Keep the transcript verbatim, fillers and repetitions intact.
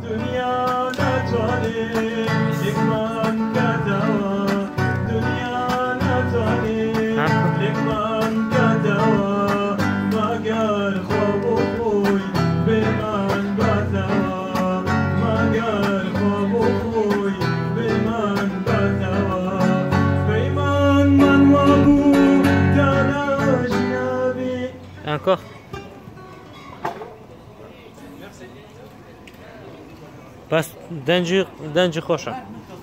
دنیا نتوانه یک من کدوا دنیا نتوانه یک من کدوا مگر خواب و خوی به من بدوا مگر خواب و خوی به من بدوا پیمان من وابو تلاش نبی Encore. بس دنجي دنجي خوشة